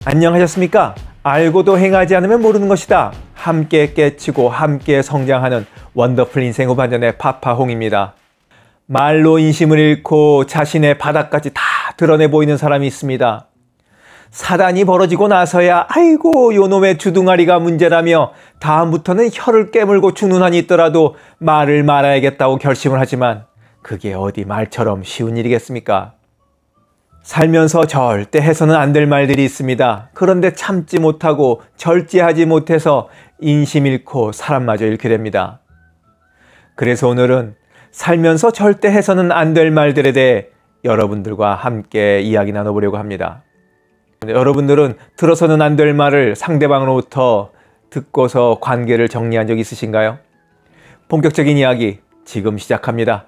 안녕하셨습니까? 알고도 행하지 않으면 모르는 것이다. 함께 깨치고 함께 성장하는 원더풀 인생 후반전의 파파홍입니다. 말로 인심을 잃고 자신의 바닥까지 다 드러내 보이는 사람이 있습니다. 사단이 벌어지고 나서야 아이고 요놈의 주둥아리가 문제라며 다음부터는 혀를 깨물고 죽는 한이 있더라도 말을 말아야겠다고 결심을 하지만 그게 어디 말처럼 쉬운 일이겠습니까? 살면서 절대 해서는 안 될 말들이 있습니다. 그런데 참지 못하고 절제하지 못해서 인심 잃고 사람마저 잃게 됩니다. 그래서 오늘은 살면서 절대 해서는 안 될 말들에 대해 여러분들과 함께 이야기 나눠보려고 합니다. 여러분들은 들어서는 안 될 말을 상대방으로부터 듣고서 관계를 정리한 적 있으신가요? 본격적인 이야기 지금 시작합니다.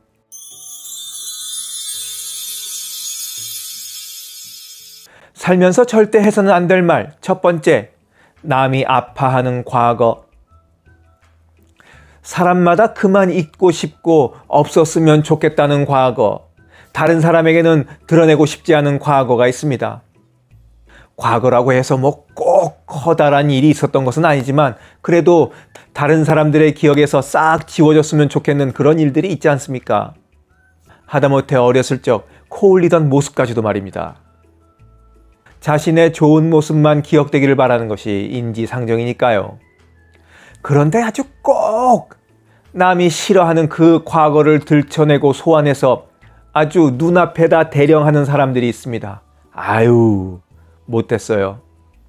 살면서 절대 해서는 안 될 말. 첫 번째, 남이 아파하는 과거. 사람마다 그만 잊고 싶고 없었으면 좋겠다는 과거. 다른 사람에게는 드러내고 싶지 않은 과거가 있습니다. 과거라고 해서 꼭 커다란 일이 있었던 것은 아니지만 그래도 다른 사람들의 기억에서 싹 지워졌으면 좋겠는 그런 일들이 있지 않습니까? 하다못해 어렸을 적 코 올리던 모습까지도 말입니다. 자신의 좋은 모습만 기억되기를 바라는 것이 인지상정이니까요. 그런데 아주 꼭 남이 싫어하는 그 과거를 들춰내고 소환해서 아주 눈앞에다 대령하는 사람들이 있습니다. 아유, 못됐어요.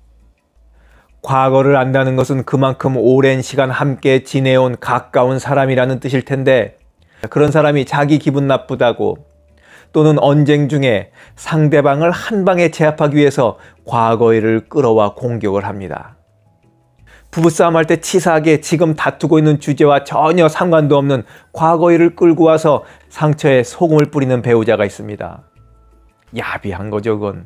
과거를 안다는 것은 그만큼 오랜 시간 함께 지내온 가까운 사람이라는 뜻일 텐데 그런 사람이 자기 기분 나쁘다고 또는 언쟁 중에 상대방을 한 방에 제압하기 위해서 과거 일을 끌어와 공격을 합니다. 부부싸움 할 때 치사하게 지금 다투고 있는 주제와 전혀 상관도 없는 과거 일을 끌고 와서 상처에 소금을 뿌리는 배우자가 있습니다. 야비한 거죠, 그건.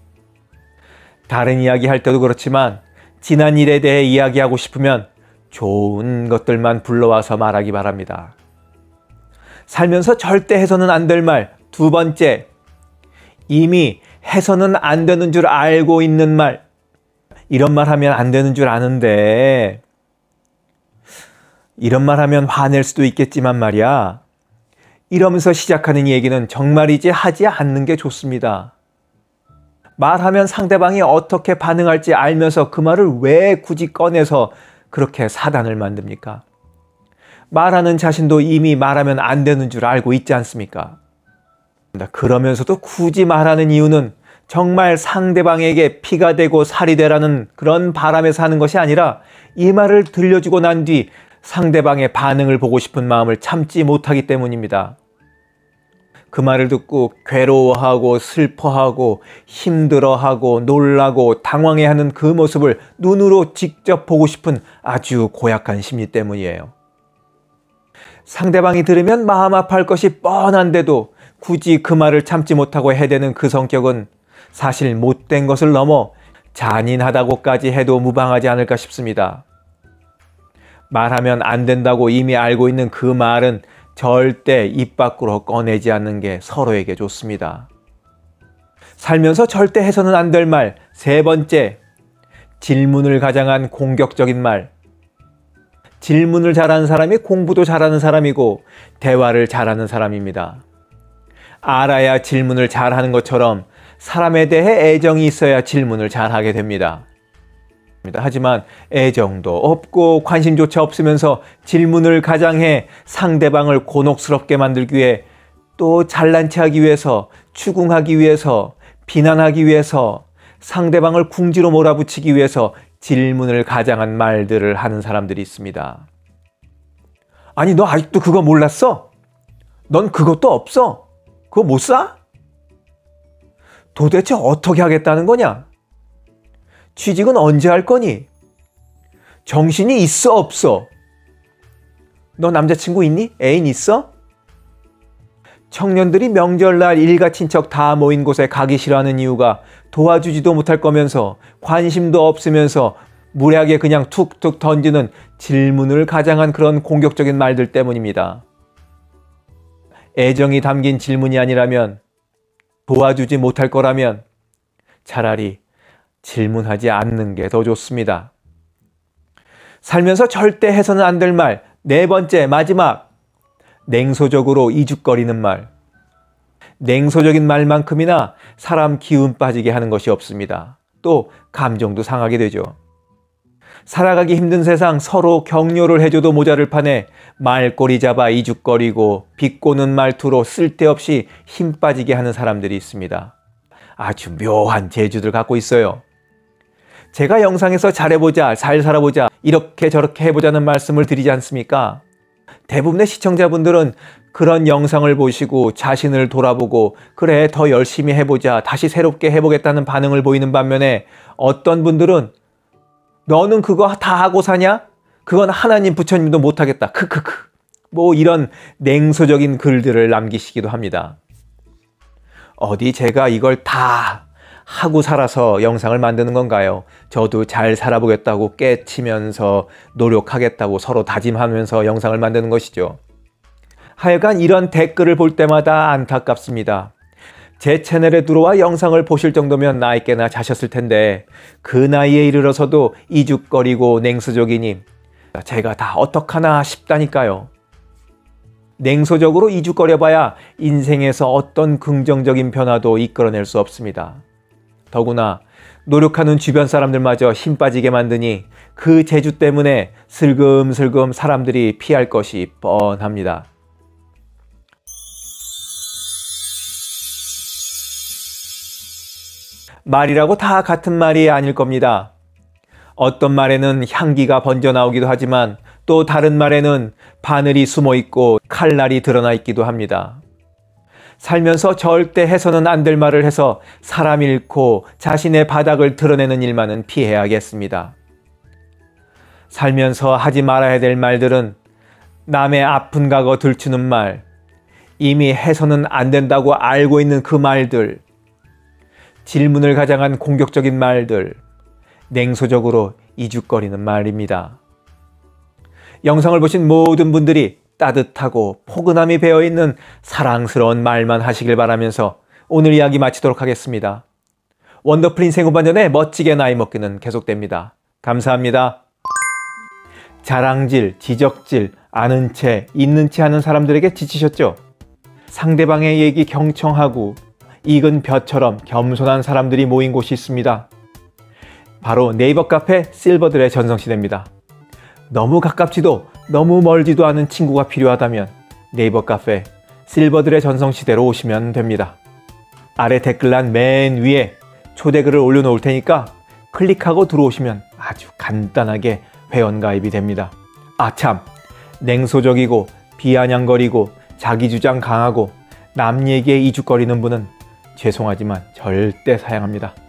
다른 이야기 할 때도 그렇지만 지난 일에 대해 이야기하고 싶으면 좋은 것들만 불러와서 말하기 바랍니다. 살면서 절대 해서는 안 될 말. 두 번째, 이미 해서는 안 되는 줄 알고 있는 말. 이런 말 하면 안 되는 줄 아는데 이런 말 하면 화낼 수도 있겠지만 말이야. 이러면서 시작하는 얘기는 정말이지 하지 않는 게 좋습니다. 말하면 상대방이 어떻게 반응할지 알면서 그 말을 왜 굳이 꺼내서 그렇게 사단을 만듭니까? 말하는 자신도 이미 말하면 안 되는 줄 알고 있지 않습니까? 그러면서도 굳이 말하는 이유는 정말 상대방에게 피가 되고 살이 되라는 그런 바람에서 하는 것이 아니라 이 말을 들려주고 난 뒤 상대방의 반응을 보고 싶은 마음을 참지 못하기 때문입니다. 그 말을 듣고 괴로워하고 슬퍼하고 힘들어하고 놀라고 당황해하는 그 모습을 눈으로 직접 보고 싶은 아주 고약한 심리 때문이에요. 상대방이 들으면 마음 아파할 것이 뻔한데도 굳이 그 말을 참지 못하고 해대는 그 성격은 사실 못된 것을 넘어 잔인하다고까지 해도 무방하지 않을까 싶습니다. 말하면 안 된다고 이미 알고 있는 그 말은 절대 입 밖으로 꺼내지 않는 게 서로에게 좋습니다. 살면서 절대 해서는 안 될 말. 세 번째, 질문을 가장한 공격적인 말. 질문을 잘하는 사람이 공부도 잘하는 사람이고 대화를 잘하는 사람입니다. 알아야 질문을 잘하는 것처럼 사람에 대해 애정이 있어야 질문을 잘하게 됩니다. 하지만 애정도 없고 관심조차 없으면서 질문을 가장해 상대방을 곤혹스럽게 만들기 위해 또 잘난 체하기 위해서 추궁하기 위해서 비난하기 위해서 상대방을 궁지로 몰아붙이기 위해서 질문을 가장한 말들을 하는 사람들이 있습니다. 아니 너 아직도 그거 몰랐어? 넌 그것도 없어? 그거 못 사? 도대체 어떻게 하겠다는 거냐? 취직은 언제 할 거니? 정신이 있어 없어? 너 남자친구 있니? 애인 있어? 청년들이 명절날 일가 친척 다 모인 곳에 가기 싫어하는 이유가 도와주지도 못할 거면서 관심도 없으면서 무례하게 그냥 툭툭 던지는 질문을 가장한 그런 공격적인 말들 때문입니다. 애정이 담긴 질문이 아니라면 도와주지 못할 거라면 차라리 질문하지 않는 게 더 좋습니다. 살면서 절대 해서는 안 될 말, 네 번째, 마지막. 냉소적으로 이죽거리는 말. 냉소적인 말만큼이나 사람 기운 빠지게 하는 것이 없습니다. 또 감정도 상하게 되죠. 살아가기 힘든 세상 서로 격려를 해줘도 모자를 판에 말꼬리 잡아 이죽거리고 비꼬는 말투로 쓸데없이 힘 빠지게 하는 사람들이 있습니다. 아주 묘한 재주들 갖고 있어요. 제가 영상에서 잘해보자, 잘 살아보자, 이렇게 저렇게 해보자는 말씀을 드리지 않습니까? 대부분의 시청자분들은 그런 영상을 보시고 자신을 돌아보고 그래 더 열심히 해보자, 다시 새롭게 해보겠다는 반응을 보이는 반면에 어떤 분들은 너는 그거 다 하고 사냐? 그건 하나님 부처님도 못하겠다. 크크크. 뭐 이런 냉소적인 글들을 남기시기도 합니다. 어디 제가 이걸 다 하고 살아서 영상을 만드는 건가요? 저도 잘 살아보겠다고 깨치면서 노력하겠다고 서로 다짐하면서 영상을 만드는 것이죠. 하여간 이런 댓글을 볼 때마다 안타깝습니다. 제 채널에 들어와 영상을 보실 정도면 나이께나 자셨을 텐데 그 나이에 이르러서도 이죽거리고 냉소적이니 제가 다 어떡하나 싶다니까요. 냉소적으로 이죽거려봐야 인생에서 어떤 긍정적인 변화도 이끌어낼 수 없습니다. 더구나 노력하는 주변 사람들마저 힘 빠지게 만드니 그 재주 때문에 슬금슬금 사람들이 피할 것이 뻔합니다. 말이라고 다 같은 말이 아닐 겁니다. 어떤 말에는 향기가 번져 나오기도 하지만 또 다른 말에는 바늘이 숨어 있고 칼날이 드러나 있기도 합니다. 살면서 절대 해서는 안 될 말을 해서 사람 잃고 자신의 바닥을 드러내는 일만은 피해야겠습니다. 살면서 하지 말아야 될 말들은 남의 아픈 과거 들추는 말, 이미 해서는 안 된다고 알고 있는 그 말들, 질문을 가장한 공격적인 말들, 냉소적으로 이죽거리는 말입니다. 영상을 보신 모든 분들이 따뜻하고 포근함이 배어있는 사랑스러운 말만 하시길 바라면서 오늘 이야기 마치도록 하겠습니다. 원더풀 인생 후반전에 멋지게 나이 먹기는 계속됩니다. 감사합니다. 자랑질, 지적질, 아는 채, 있는 채 하는 사람들에게 지치셨죠? 상대방의 얘기 경청하고 익은 벼처럼 겸손한 사람들이 모인 곳이 있습니다. 바로 네이버 카페 실버들의 전성시대입니다. 너무 가깝지도 너무 멀지도 않은 친구가 필요하다면 네이버 카페 실버들의 전성시대로 오시면 됩니다. 아래 댓글란 맨 위에 초대글을 올려놓을 테니까 클릭하고 들어오시면 아주 간단하게 회원가입이 됩니다. 아참, 냉소적이고 비아냥거리고 자기주장 강하고 남 얘기에 이죽거리는 분은 죄송하지만 절대 사양합니다.